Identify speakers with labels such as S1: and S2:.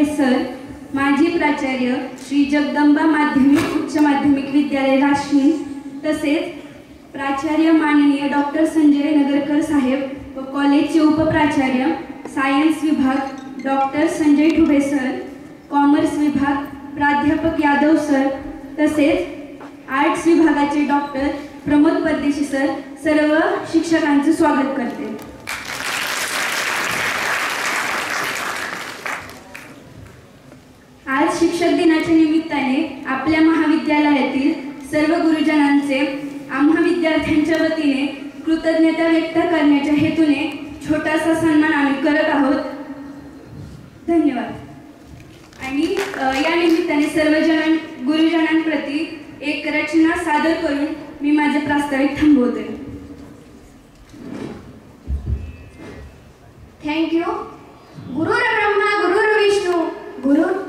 S1: Thube sir, माजी प्राचार्य श्री जगदंबा माध्यमिक उच्च माध्यमिक विद्यालय राशीन, तसेच प्राचार्य माननीय डॉक्टर संजय नगरकर साहेब व कॉलेजचे उपप्राचार्य सायन्स विभाग doctor Sanjay Thube sir, commerce विभाग प्राध्यापक यादव सर, तसेच आर्ट्स विभागाचे डॉक्टर प्रमोद परदेशी सर, सर्व शिक्षकांचे स्वागत करते। आज शिक्षक दिनाच्या निमित्ताने आपल्या महाविद्यालयातील सर्व गुरुजनांचे आम्हा विद्यार्थ्यांच्या वतीने कृतज्ञता व्यक्त करण्याच्या हेतूने छोटासा सन्मान आम्ही करत आहोत। धन्यवाद। आणि या निमित्ताने सर्व गुरुजनांप्रती एक रचना सादर करून मी माझे प्रास्ताविक थांबवते।
S2: Thank you.